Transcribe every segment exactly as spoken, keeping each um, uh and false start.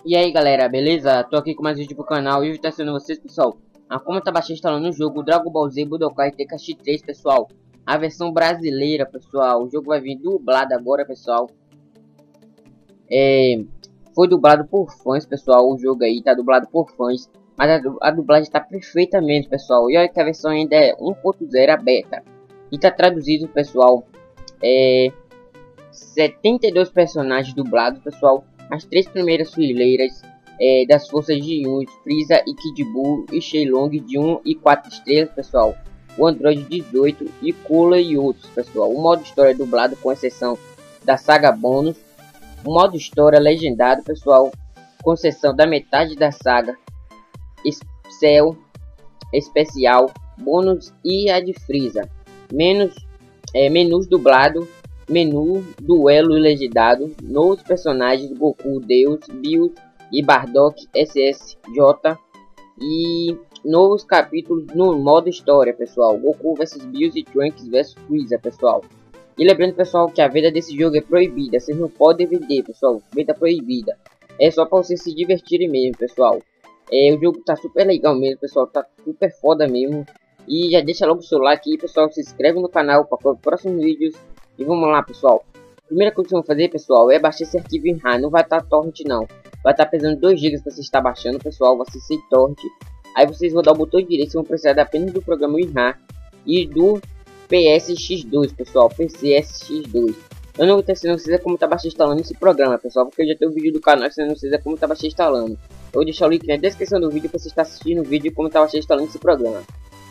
E aí galera, beleza? Tô aqui com mais um vídeo pro canal e hoje tá sendo vocês, pessoal. A como tá baixando instalando o jogo Dragon Ball Z Budokai Tenkaichi três, pessoal. A versão brasileira, pessoal. O jogo vai vir dublado agora, pessoal. É, foi dublado por fãs, pessoal. O jogo aí tá dublado por fãs. Mas a, a dublagem tá perfeitamente, pessoal. E olha que a versão ainda é um ponto zero, a beta. E tá traduzido, pessoal. É, setenta e dois personagens dublados, pessoal. As três primeiras fileiras é, das forças de Yun, Frieza e Kid Buu e Shenlong de um e quatro estrelas, pessoal. O Android dezoito e Cooler e outros, pessoal. O modo história dublado, com exceção da saga bônus. O modo história legendado, pessoal, com exceção da metade da saga Cell especial, bônus e a de Frieza. Menos é, menus dublado. Menu, duelo e legendado, novos personagens Goku, Deus, Bills e Bardock, S S J e novos capítulos no modo história, pessoal. Goku versus Bills e Trunks versus Freeza, pessoal. E lembrando, pessoal, que a venda desse jogo é proibida, vocês não podem vender, pessoal, venda proibida. É só para vocês se divertirem mesmo, pessoal. É, o jogo tá super legal mesmo, pessoal, tá super foda mesmo. E já deixa logo o seu like aí, pessoal, se inscreve no canal para os próximos vídeos. E vamos lá, pessoal. Primeira coisa que vocês vão fazer, pessoal, é baixar esse arquivo em RAR. Não vai estar torrent, não. Vai estar pesando dois gigas para você estar baixando, pessoal. Vai ser sem torrent. Aí vocês vão dar o botão direito. Vocês vão precisar apenas do programa em RAR e do P S X dois, pessoal. P C S X dois. Eu não vou ter ensinando vocês como tá baixando instalando esse programa, pessoal, porque eu já tenho um vídeo do canal ensinando vocês como tá baixando instalando. Eu vou deixar o link na descrição do vídeo para você estar assistindo o vídeo como tá baixando instalando esse programa.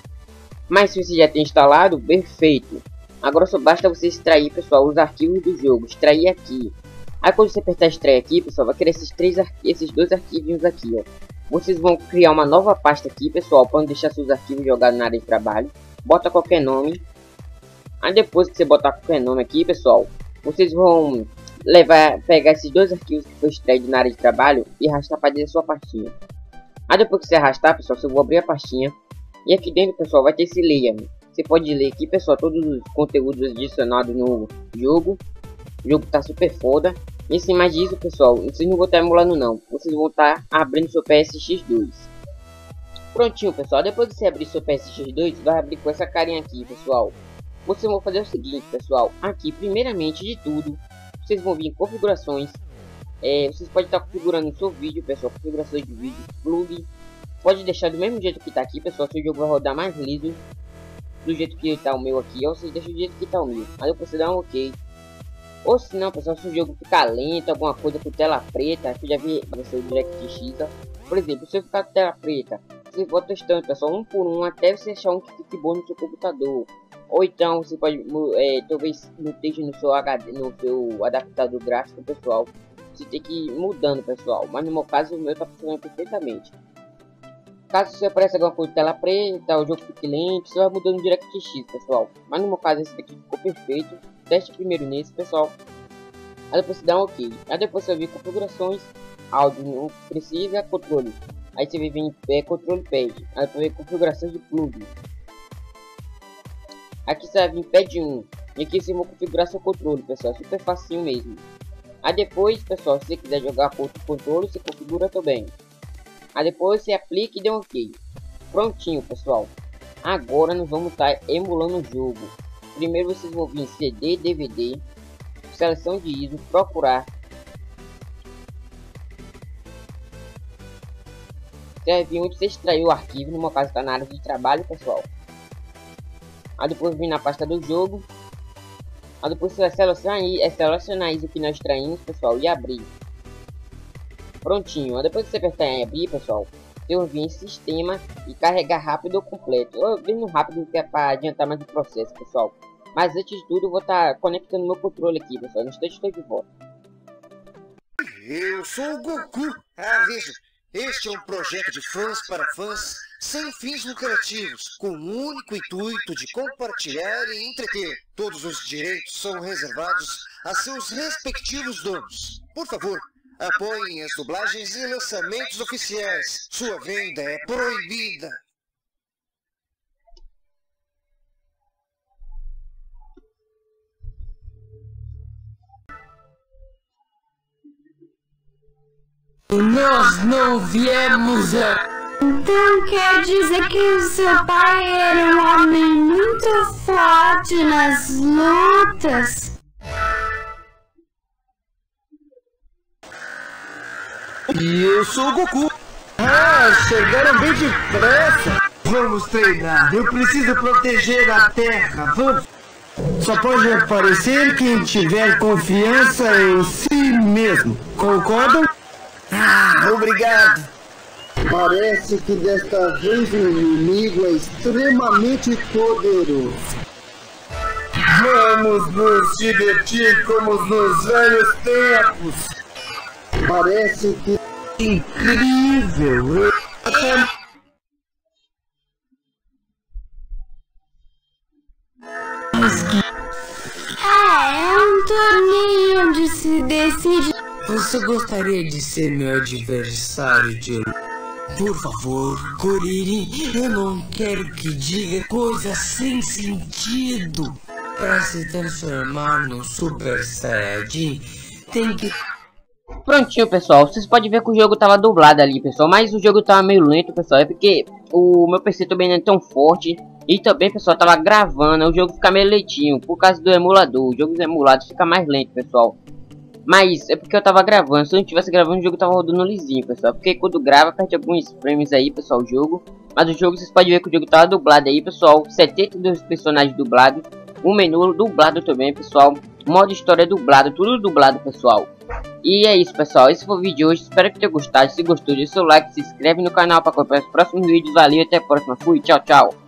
Mas se você já tem instalado, perfeito. Agora só basta você extrair, pessoal, os arquivos do jogo. Extrair aqui. Aí quando você apertar extrair aqui, pessoal, vai querer esses três esses dois arquivinhos aqui, ó. Vocês vão criar uma nova pasta aqui, pessoal, para não deixar seus arquivos jogados na área de trabalho. Bota qualquer nome. Aí depois que você botar qualquer nome aqui, pessoal, vocês vão levar, pegar esses dois arquivos que foi extraído na área de trabalho e arrastar para dentro da sua pastinha. Aí depois que você arrastar, pessoal, você vai abrir a pastinha. E aqui dentro, pessoal, vai ter esse layer. Você pode ler aqui, pessoal, todos os conteúdos adicionados no jogo. O jogo tá super foda. E sem mais disso, pessoal, vocês não vão estar emulando não. Vocês vão estar abrindo seu P S X dois. Prontinho, pessoal. Depois de você abrir seu P S X dois, vai abrir com essa carinha aqui, pessoal. Vocês vão fazer o seguinte, pessoal. Aqui, primeiramente de tudo, vocês vão vir em configurações. É, vocês podem estar configurando o seu vídeo, pessoal. Configurações de vídeo, plug. Pode deixar do mesmo jeito que tá aqui, pessoal. Se o jogo vai rodar mais liso do jeito que tá o meu aqui, ou você deixa do jeito que tá o meu. Aí você dá um ok. Ou se não, pessoal, se o jogo ficar lento, alguma coisa com tela preta, que eu já vi vai ser o DirectX. Por exemplo, se eu ficar com tela preta, você vai testando, pessoal, um por um, até você achar um que fique bom no seu computador. Ou então você pode, é, talvez não esteja no seu H D, no seu adaptador gráfico, pessoal. Você tem que ir mudando, pessoal. Mas no meu caso, o meu tá funcionando perfeitamente. Caso você apareça alguma coisa de tela preta, o jogo fique lento, você vai mudando no DirectX, pessoal. Mas no meu caso esse daqui ficou perfeito. Teste primeiro nesse, pessoal. Aí depois você dá um ok. Aí depois você vai vir configurações, áudio não precisa, controle. Aí você vai vir em é, controle pad. Aí depois vem configurações de plug. Aqui você vai vir em pad um. E aqui você vai configurar seu controle, pessoal. Super facinho mesmo. Aí depois, pessoal, se você quiser jogar com outro controle, você configura também. Aí depois você aplica e dê um ok. Prontinho, pessoal. Agora nós vamos estar emulando o jogo. Primeiro vocês vão vir em C D, D V D, seleção de I S O, procurar. Você vai vir onde você extraiu o arquivo, no meu caso está na área de trabalho, pessoal. Aí depois vir na pasta do jogo. Aí depois você vai selecionar, é selecionar isso que nós extraímos, pessoal, e abrir. Prontinho. Depois que você apertar em abrir, pessoal, eu vim em sistema e carregar rápido ou completo. Eu venho rápido que é para adiantar mais o processo, pessoal. Mas antes de tudo, eu vou estar tá conectando meu controle aqui, pessoal. No instante estou de volta. Eu sou o Goku. Ah, veja. Este é um projeto de fãs para fãs, sem fins lucrativos, com o único intuito de compartilhar e entreter. Todos os direitos são reservados a seus respectivos donos. Por favor, apoiem as dublagens e lançamentos oficiais. Sua venda é proibida. Nós não viemos a... Então quer dizer que o seu pai era um homem muito forte nas lutas? E eu sou o Goku. Ah, chegaram bem depressa. Vamos treinar. Eu preciso proteger a Terra. Vamos. Só pode aparecer quem tiver confiança em si mesmo. Concordam? Ah, obrigado. Parece que desta vez o inimigo é extremamente poderoso. Vamos nos divertir como nos velhos tempos. Parece que é incrível. Ah, é um torneio onde se decide. Você gostaria de ser meu adversário de luta? Por favor, Kuririn, eu não quero que diga coisas sem sentido. Para se transformar no Super Saiyajin, tem que... Prontinho, pessoal. Vocês podem ver que o jogo tava dublado ali, pessoal. Mas o jogo tava meio lento, pessoal. É porque o meu P C também não é tão forte. E também, pessoal, tava gravando. O jogo fica meio lentinho por causa do emulador. Os jogos emulados fica mais lento, pessoal. Mas é porque eu tava gravando. Se eu não tivesse gravando, o jogo tava rodando lisinho, pessoal. Porque quando grava, perde alguns frames aí, pessoal, o jogo. Mas o jogo, vocês podem ver que o jogo tava dublado aí, pessoal. setenta e dois personagens dublados. O menu dublado também, pessoal. Modo história dublado, tudo dublado, pessoal. E é isso, pessoal. Esse foi o vídeo de hoje. Espero que tenha gostado. Se gostou, deixa o seu like, se inscreve no canal para acompanhar os próximos vídeos. Valeu, até a próxima. Fui, tchau, tchau.